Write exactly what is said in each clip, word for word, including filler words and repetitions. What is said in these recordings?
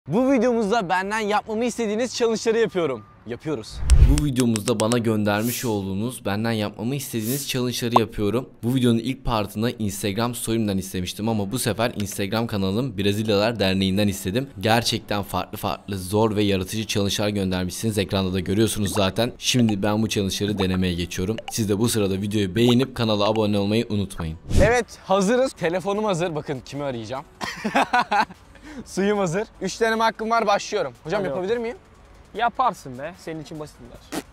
Bu videomuzda benden yapmamı istediğiniz challenge'ları yapıyorum. Yapıyoruz. Bu videomuzda bana göndermiş olduğunuz, benden yapmamı istediğiniz challenge'ları yapıyorum. Bu videonun ilk partını Instagram story'imden istemiştim ama bu sefer Instagram kanalım Brezilyalılar Derneği'nden istedim. Gerçekten farklı farklı zor ve yaratıcı challenge'lar göndermişsiniz. Ekranda da görüyorsunuz zaten. Şimdi ben bu challenge'ları denemeye geçiyorum. Siz de bu sırada videoyu beğenip kanala abone olmayı unutmayın. Evet, hazırız. Telefonum hazır. Bakın kimi arayacağım. Suyum hazır. üç deneme hakkım var, başlıyorum. Hocam Hadi yapabilir miyim? Yaparsın be. Senin için basit bunlar.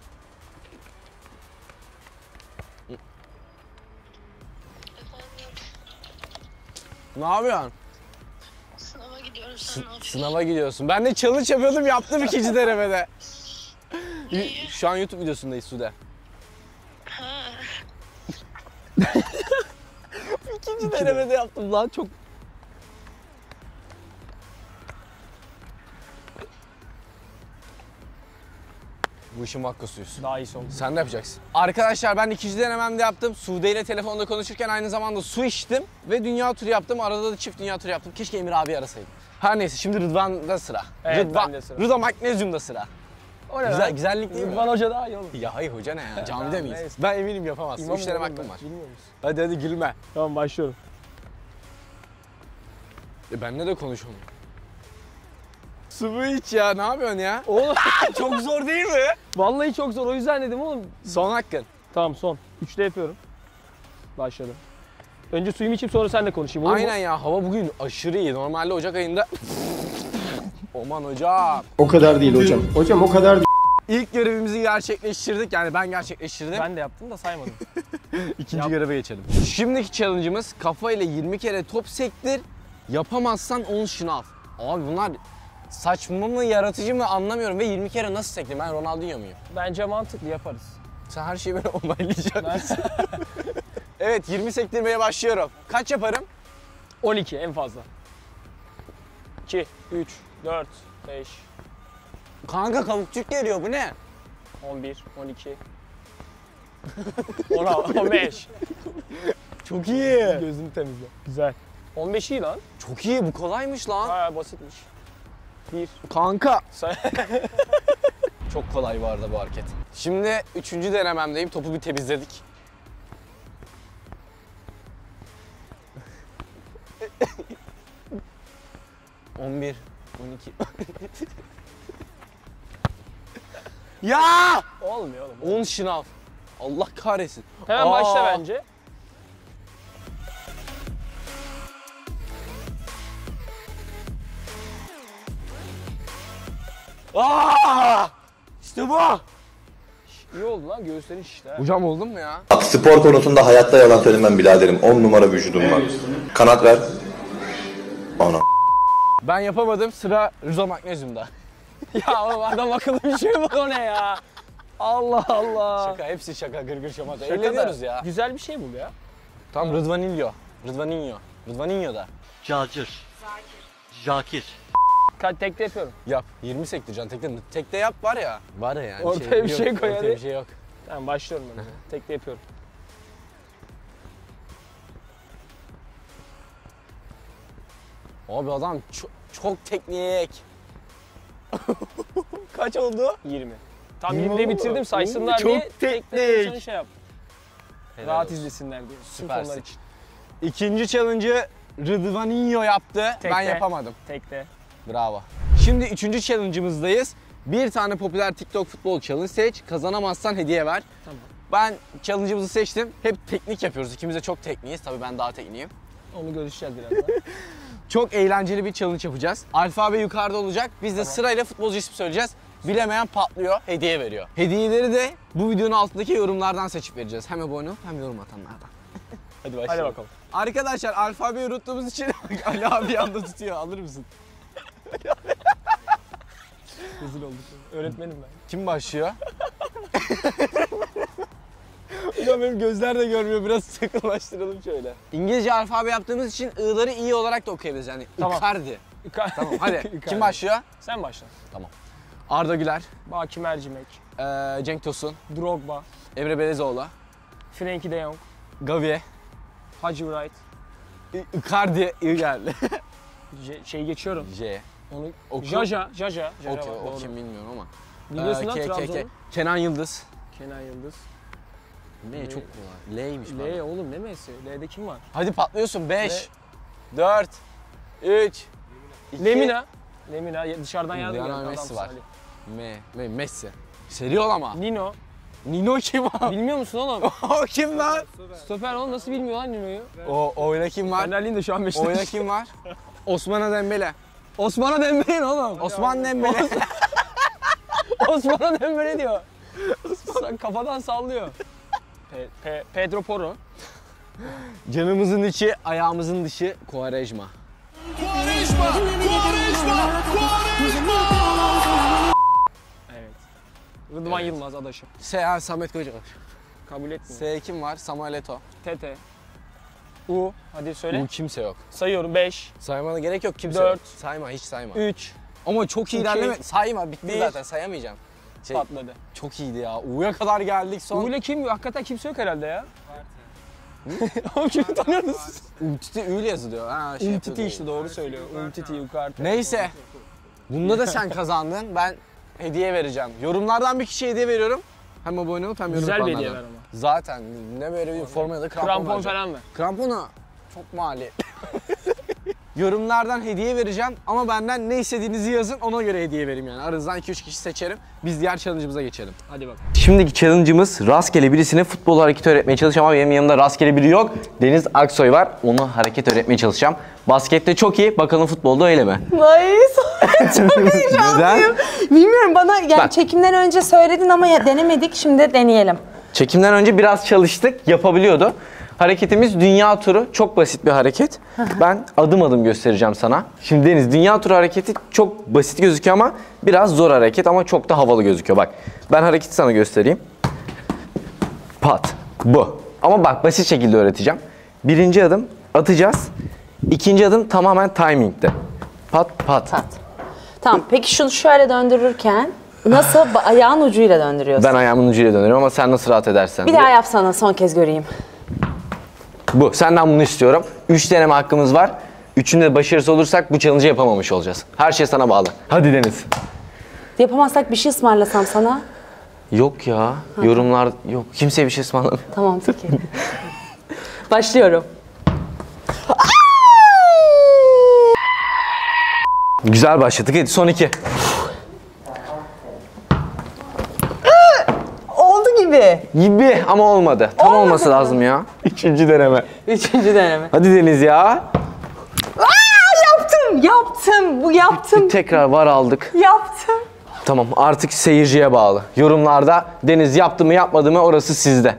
Ne yapıyorsun? Sınava gidiyorum, sen ne yapıyorsun? Sınava gidiyorsun. Ben de challenge yapıyordum, yaptım ikinci denemede. Şu an YouTube videosundayız Sude. Ha, İkinci denemede yaptım lan, çok... Bu işin vakkasıyız. Daha iyisi oldu. Sen de yapacaksın. Arkadaşlar ben ikinci denememde yaptım. Sude ile telefonda konuşurken aynı zamanda su içtim. Ve dünya turu yaptım. Arada da çift dünya turu yaptım. Keşke Emir abi arasaydım. Her neyse şimdi Rıdvan'da sıra. Evet, Rıdvan, bende sıra. Rıdvan Magnezyum'da sıra. O ne Güzel, lan? güzellik değil mi? Rıdvan Hoca daha iyi olur. Ya hayır hoca ne ya? Camide Tamam, miyiz? neyse. Ben eminim yapamazsın. İmam Üç deneme oğlum hakkım ben, var. bilmiyor musun? Hadi hadi gülme. Tamam başlıyorum. E benle de konuş onu. Su iç ya, ne yapıyorsun ya? Oğlum Çok zor değil mi? vallahi çok zor, o yüzden dedim oğlum. Son hakkın. Tamam son. Üçte yapıyorum. Başladım. Önce suyumu içeyim sonra seninle konuşayım olur mu? Aynen ya, hava bugün aşırı iyi. Normalde Ocak ayında... Aman hocam. O kadar değil hocam. Hocam o kadar değil. İlk görevimizi gerçekleştirdik. Yani ben gerçekleştirdim. Ben de yaptım da saymadım. İkinci Yap. göreve geçelim. Şimdiki challenge'ımız kafayla yirmi kere top sektir. Yapamazsan on şınav. Abi bunlar saçma mı, yaratıcı mı anlamıyorum ve yirmi kere nasıl sektim? Ben Ronaldinho muyum? Bence mantıklı, yaparız. Sen her şeyi böyle onaylayacaksın. Ben Evet, yirmi sektirmeye başlıyorum. Kaç yaparım? on iki en fazla. iki, üç, dört, beş, Kanka kavukçuk geliyor, bu ne? on bir, on iki, on altı, on beş. Çok iyi. Gözünü temizle. Güzel. on beş iyi lan. Çok iyi, bu kolaymış lan. Bayağı basitmiş. Bir. Kanka. Say- Çok kolay bu arada bu hareket. Şimdi üçüncü denememdeyim. Topu bir temizledik. on bir, on iki. Ya! Olmuyor oğlum. on şınav. Allah kahretsin. Hemen Aa! başla bence. Aa! İşte bu. İyi oldu lan, göğüslerin şişti ha. Hocam oldun mu ya? Bak spor konusunda hayatta yalan söylemem biraderim. on numara vücudum var. Kanat ver. Ana. Ben yapamadım. Sıra Rıza Magnezyum'da. Ya oğlum adam akıllı bir şey bu, o ne ya? Allah Allah. Şaka, hepsi şaka, gırgır şamata. Şaka da Eğleniyoruz ya. Güzel bir şey bul ya. Tam Rıdvanillo. Rıdvaninho. Rıdvaninho da. Cacır. Zakir. Ka- Tekte yapıyorum. Yap. yirmi sektireceksin. Tekte, tekte yap var ya. Var ya yani. Ortaya bir şey yok, koy ortaya hadi. bir şey yok. Tamam başlıyorum ben. Tekte yapıyorum. Abi adam çok, çok teknik. Kaç oldu? yirmi. Tam Yirmi yirmide oldu. bitirdim, Oo, saysınlar çok diye. teknik. tekte sana şey yap. Helal Rahat olsun. izlesinler diye. Sırf Süpersin. onlar için. İkinci challenge'ı Rıdvaninho yaptı. Ben Tekte. yapamadım. Tekte. Bravo. Şimdi üçüncü challenge'ımızdayız. Bir tane popüler TikTok futbol challenge seç. Kazanamazsan hediye ver. Tamam. Ben challenge'ımızı seçtim. Hep teknik yapıyoruz. İkimiz de çok tekniğiz. Tabii ben daha tekniğim. Onu görüşeceğiz birazdan. Çok eğlenceli bir challenge yapacağız. Alfabe yukarıda olacak. Biz de sırayla futbolcu ismi söyleyeceğiz. Bilemeyen patlıyor, hediye veriyor. Hediyeleri de bu videonun altındaki yorumlardan seçip vereceğiz. Hem abone ol hem yorum atanlardan. Hadi başlayalım. Hadi bakalım. Arkadaşlar alfabeyi unuttuğumuz için Ali abi yanda tutuyor. Alır mısın? Rezil olduk. Öğretmenim ben. Kim başlıyor? Ya benim gözler de görmüyor. Biraz sıkılaştıralım şöyle. İngilizce alfabe yaptığımız için I'ları iyi olarak da okuyabiliriz. Yani Tamam. Icardi. Tamam hadi. Kim Icardi. başlıyor? Sen başla. Arda Güler, Baki Mercimek, ee, Cenk Tosun, Drogba, Emre Belezoğlu, Frenkie de Jong, Gavi, Hacı Wright. I- Icardi, I geldi. J- şey geçiyorum. J. Onu Oku. Jaja, Jaja. Jaja Okey, var, o doğru. kim bilmiyorum ama. Biliyorsun Ee, lan Ke- Ke- Trabzon'u. Ke- Kenan Yıldız. Kenan Yıldız. Ne çok kolay. L'ymiş L pardon. oğlum ne Messi? L'de kim var? Hadi patlıyorsun. beş, dört, üç, iki. Lemina. Lemina ya- dışarıdan yardım geldi. Lionel adam Messi var. Salih. Me, Me, Messi. Seri ol ama. Nino. Nino kim o? Bilmiyor musun oğlum? O kim lan? Stoper oğlum nasıl bilmiyor lan Nino'yu? O oyuna kim var? Fenerli'nin de şu an Oyuna Beşiktaş. kim var? Osman Dembele. Osman'a Dembele ne oğlum? Osman Dembele. Osman'a Dembele diyor. Sen kafadan sallıyor. Pe- Pe- Pedro Porro. Canımızın içi, ayağımızın dışı Quaresma. Evet. Rıdvan Yılmaz adaşım. S. Samet Koca. Kabul etmiyor. S kim var? Samuel Eto'o. Tete. U. Hadi söyle. Bu kimse yok. Sayıyorum. beş, Saymana gerek yok, kimse Dört. yok. Sayma, hiç sayma. üç. Ama çok iyi İki. ilerleme. Sayma, bitti Bir. zaten, sayamayacağım. Şey, Patladı. çok iyiydi ya. U'ya kadar geldik son. U ile kim? Hakikaten kimse yok herhalde ya. Oğlum kimi tanıyorsunuz? Umtiti Ü ile yazılıyor. Ha, şey Umtiti yapıyor. işte doğru söylüyor. Umtiti yukarıda. Neyse. Bunda da sen kazandın. Ben hediye vereceğim. Yorumlardan bir kişiye hediye veriyorum. Hem abone olup hem yorum Güzel bir yapanlardan. hediye ver ama. Zaten ne böyle bir forma ya da krampon, Krampon vereceğim. falan ver. Kramponu çok mali. Yorumlardan hediye vereceğim ama benden ne istediğinizi yazın, ona göre hediye vereyim yani. Aranızdan iki üç kişi seçerim. Biz diğer challenge'ımıza geçelim. Hadi bak. Şimdiki challenge'ımız rastgele birisine futbol hareketi öğretmeye çalışacağım ama benim yanımda rastgele biri yok. Deniz Aksoy var. Onu hareket öğretmeye çalışacağım. Baskette çok iyi. Bakalım futbolda öyle mi? Ay çok heyecanlıyım. Bilmiyorum bana yani Bak. çekimden önce söyledin ama ya, denemedik. Şimdi deneyelim. Çekimden önce biraz çalıştık. Yapabiliyordu. Hareketimiz dünya turu. Çok basit bir hareket. Ben adım adım göstereceğim sana. Şimdi Deniz, dünya turu hareketi çok basit gözüküyor ama biraz zor hareket ama çok da havalı gözüküyor. Bak, ben hareketi sana göstereyim. Pat. Bu. Ama bak, basit şekilde öğreteceğim. Birinci adım atacağız. İkinci adım tamamen timing'de. Pat pat. Tat. Tamam peki şunu şöyle döndürürken nasıl ba- ayağın ucuyla döndürüyorsun? Ben ayağımın ucuyla dönüyorum ama sen nasıl rahat edersen. Bir daha yapsana son kez göreyim. Bu. Senden bunu istiyorum. Üç deneme hakkımız var. Üçünde de başarısız olursak bu challenge'ı yapamamış olacağız. Her şey sana bağlı. Hadi Deniz. Yapamazsak bir şey ısmarlasam sana. Yok ya. Yorumlar yok. Kimseye bir şey ısmarlamıyor. Tamam peki. Başlıyorum. Güzel başladık. Hadi son iki. Oldu gibi. Gibi ama olmadı. Tam Olmadı olması mı? lazım ya. Üçüncü deneme. Üçüncü deneme. Hadi Deniz ya. Aa, yaptım, yaptım. Bu yaptım, Tekrar var aldık. yaptım. Tamam, artık seyirciye bağlı. Yorumlarda Deniz yaptı mı yapmadı mı orası sizde.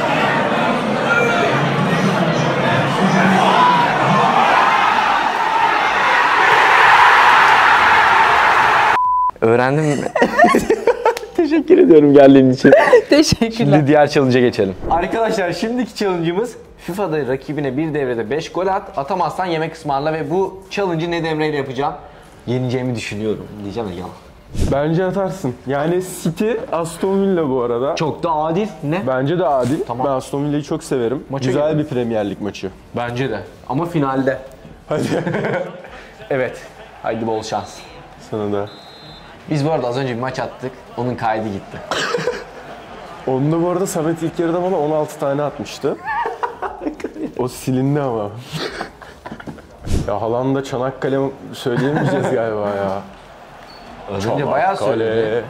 Öğrendin mi? Teşekkür ediyorum geldiğin için. Teşekkürler. Şimdi diğer challenge'a geçelim. Arkadaşlar şimdiki challenge'ımız FIFA'da rakibine bir devrede beş gol at, atamazsan yemek ısmarla ve bu challenge'ı Nedim Emre ile yapacağım. Yeneceğimi düşünüyorum diyeceğim ya. Bence atarsın. Yani City Aston Villa bu arada. Çok da adil. Ne? Bence de adil. Tamam. Ben Aston Villa'yı çok severim. Maça Güzel gidelim. bir Premier Lig maçı. Bence de. Ama finalde. Hadi. Evet. Haydi bol şans. Sana da. Biz bu arada az önce bir maç attık. Onun kaydı gitti. Onda bu arada Samet ilk yarıda bana on altı tane atmıştı. O silindi ama. Ya Haaland'da Çanakkale söyleyemeyeceğiz galiba ya. Az önce bayağı Çanakkale. söyledi.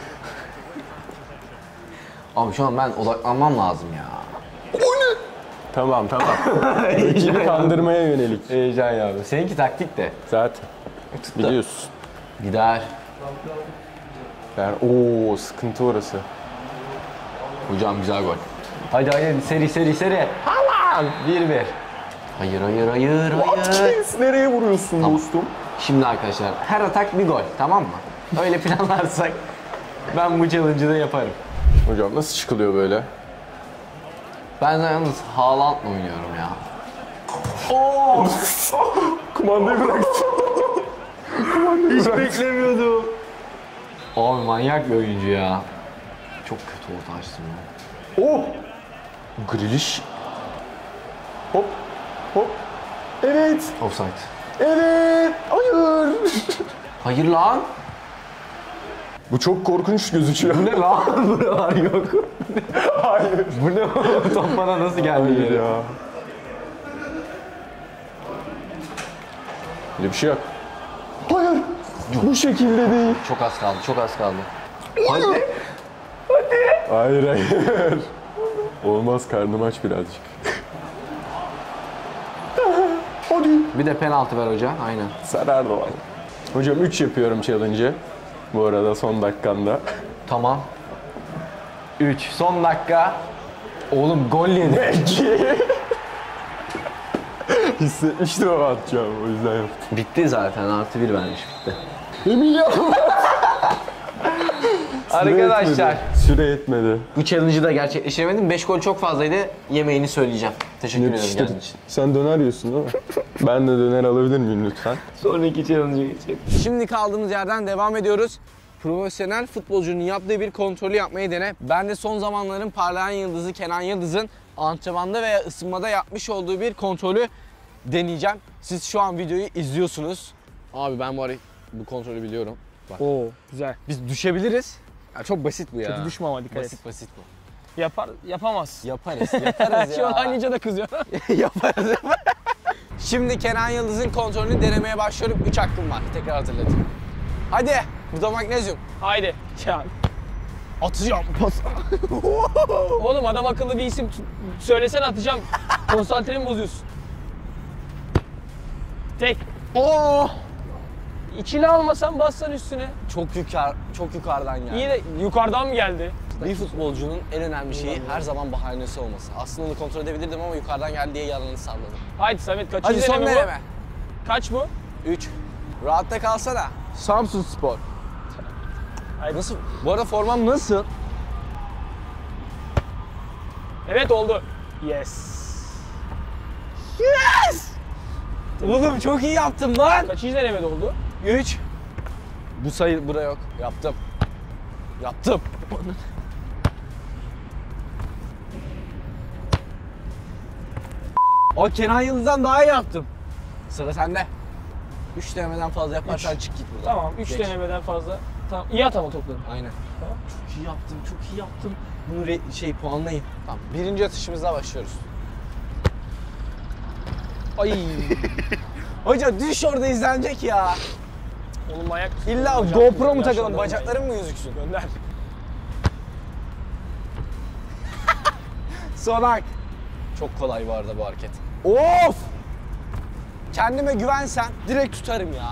Abi şu an ben odaklanmam lazım ya. Tamam tamam. Rakibi kandırmaya yönelik. Heyecan ya. Seninki taktik de. Zaten. Biliyorsun. Gider. Yani ooo sıkıntı orası. Hocam güzel gol. Hadi hadi seri seri seri. Haaland. bir bir. Hayır hayır hayır hayır. Nereye vuruyorsun Tamam. dostum? Şimdi arkadaşlar her atak bir gol, tamam mı? Öyle planlarsak ben bu challenge'ı da yaparım. Hocam nasıl çıkılıyor böyle? Ben de yalnız Haaland'la oynuyorum ya. Kumandayı bıraktı. Hiç beklemiyordum. Abi manyak bir oyuncu ya. Çok kötü orta açtım ya. Oh! Grealish. Hop. Hop. Evet. Offside. Evet. Hayır. Hayır lan. Bu çok korkunç gözüküyor. Ne lan? Buralar yok. Hayır. Bu ne? Top bana nasıl geldi Hayır yere? ya. Öyle bir şey yok. Hayır. Bu şekilde değil. Çok az kaldı, çok az kaldı. Hadi. Hayır hayır. Olmaz, karnım aç birazcık. Hadi. Bir de penaltı ver hoca, aynen. Sarar Doğan. Hocam üç yapıyorum challenge'ı. Bu arada son dakikanda. Tamam. üç. Son dakika. Oğlum gol yedi. Hissetmiştim ama atacağım, o yüzden yaptım. Bitti zaten, artı bir vermiş, bitti. Emin ya. Arkadaşlar, Süre yetmedi. bu challenge'ı da gerçekleştiremedim. beş gol çok fazlaydı. Yemeğini söyleyeceğim. Teşekkür ederim Yetiştir. geldiğin için. Sen döner yiyorsun değil mi? Ben de döner alabilir miyim lütfen? Sonraki challenge'a geçelim. Şimdi kaldığımız yerden devam ediyoruz. Profesyonel futbolcunun yaptığı bir kontrolü yapmayı dene. Ben de son zamanların parlayan yıldızı Kenan Yıldız'ın antrenmanda veya ısınmada yapmış olduğu bir kontrolü deneyeceğim. Siz şu an videoyu izliyorsunuz. Abi ben var bu kontrolü biliyorum. Bak. Oo güzel. Biz düşebiliriz. Ya çok basit bu ya. Kötü düşme ama dikkat et. Basit basit bu. Yapar, yapamaz. Yaparız, yaparız Şu an ya. aynıca da kızıyor. yaparız, yaparız. Şimdi Kenan Yıldız'ın kontrolünü denemeye başlıyorum. üç hakkım var. Tekrar hatırlatayım. Hadi. Bu da magnezyum. Haydi. Ya. Atacağım pas. Oğlum adam akıllı bir isim t- söylesene atacağım. Konsantremi bozuyorsun. Tek. Oo! İçine almasan bassan üstüne. Çok yukarı, çok yukarıdan geldi. İyi de yukarıdan mı geldi? Bir futbolcunun en önemli şeyi her zaman bahanesi olması. Aslında onu kontrol edebilirdim ama yukarıdan geldi diye yalanını salladım. Haydi Samet kaçıncı Hadi son deneme bu? deneme. Kaç bu? üç. Rahatta kalsana. Samsun Spor. Haydi. Nasıl? Bu arada formam nasıl? Evet oldu. Yes. Yes! Oğlum çok iyi yaptım lan. Kaçıncı denemede oldu? üç. Bu sayı bura yok. Yaptım. Yaptım. O Kenan Yıldız'dan daha iyi yaptım. Sıra sende. üç denemeden fazla yaparsan Üç. çık git buradan. Tamam üç Geç. denemeden fazla. Tamam iyi at ama topları. Aynen. Tamam. Çok iyi yaptım, çok iyi yaptım. Bunu re- şey puanlayın. Tamam. Birinci atışımızla başlıyoruz. Ay. Hoca düş orada izlenecek ya. Oğlum manyak. İlla Bacak GoPro güzel, mu takalım? yaşlandı Bacaklarım mı gözüksün? Gönder. Son hak. Çok kolay bu arada bu hareket. Of! Kendime güvensen direkt tutarım ya.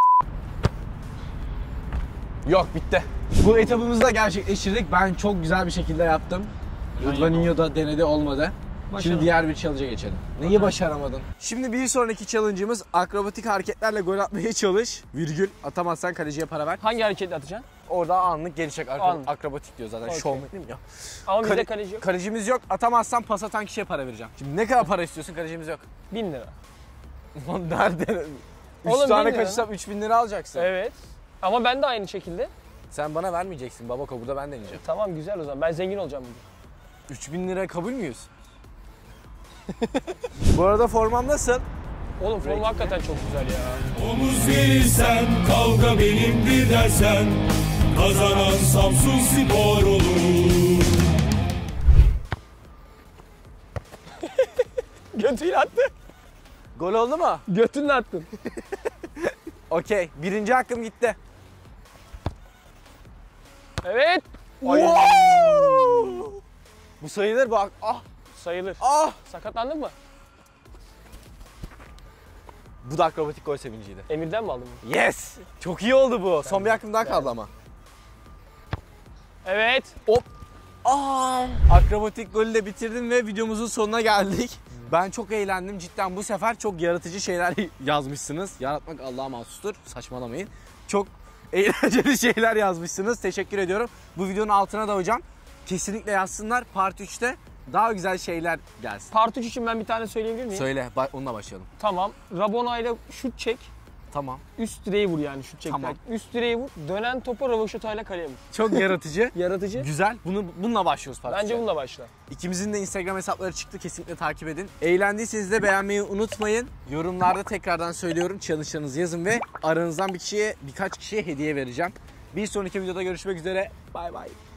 Yok bitti. Bu etabımızı da gerçekleştirdik. Ben çok güzel bir şekilde yaptım. Rıdvaninho da denedi, olmadı. Şimdi diğer bir challenge'a geçelim. Neyi başaramadın? Şimdi bir sonraki challenge'ımız akrobatik hareketlerle gol atmaya çalış. Virgül. Atamazsan kaleciye para ver. Hangi hareketle atacaksın? Orada anlık geri çek. Akro- Anlık. akrobatik diyor zaten. Okey. Showman'im ya. Ama bizde Kale- kaleci yok. Kalecimiz yok. Atamazsan pas atan kişiye para vereceğim. Şimdi ne kadar para istiyorsun? Kalecimiz yok. Bin lira. Lan nerede? Üç Oğlum, tane bin lira. kaçırsam üç bin lira alacaksın. Evet. Ama ben de aynı şekilde. Sen bana vermeyeceksin babako, burada ben deneyeceğim. Tamam güzel o zaman. Ben zengin olacağım bugün. üç bin lira kabul müyüz? Bu arada formam nasıl? Oğlum formu hakikaten çok güzel ya. Omuz verirsen kavga benimdir dersen kazanan Samsun Spor olur. Götüyle attı. Gol oldu mu? Götünle attın. Okey. Birinci hakkım gitti. Evet. Wow! Bu sayılır bak. Ah Sayılır. ah. Sakatlandın mı? Bu da akrobatik gol sevinciydi. Emir'den mi aldın? Yes! Çok iyi oldu bu. Son bir hakkım daha kaldı ama. Evet. Hop. Aa! Akrobatik golü de bitirdim ve videomuzun sonuna geldik. Ben çok eğlendim. Cidden bu sefer çok yaratıcı şeyler yazmışsınız. Yaratmak Allah'a mahsustur. Saçmalamayın. Çok eğlenceli şeyler yazmışsınız. Teşekkür ediyorum. Bu videonun altına da hocam kesinlikle yazsınlar. Part üçte daha güzel şeyler gelsin. Part üç için ben bir tane söyleyebilir miyim? Söyle. Ba- onunla başlayalım. Tamam. Rabona ile şut çek. Tamam. Üst direği vur yani şut çekmek. Tamam. Üst direği vur. Dönen topa rövaşatayla kaleye vur. Çok yaratıcı. Yaratıcı. Güzel. Bunu bununla başlıyoruz Fatih. Bence bununla başla. İkimizin de Instagram hesapları çıktı. Kesinlikle takip edin. Eğlendiyseniz de beğenmeyi unutmayın. Yorumlarda tekrardan söylüyorum. Challenge'larınızı yazın ve aranızdan bir kişiye, birkaç kişiye hediye vereceğim. Bir sonraki videoda görüşmek üzere. Bay bay.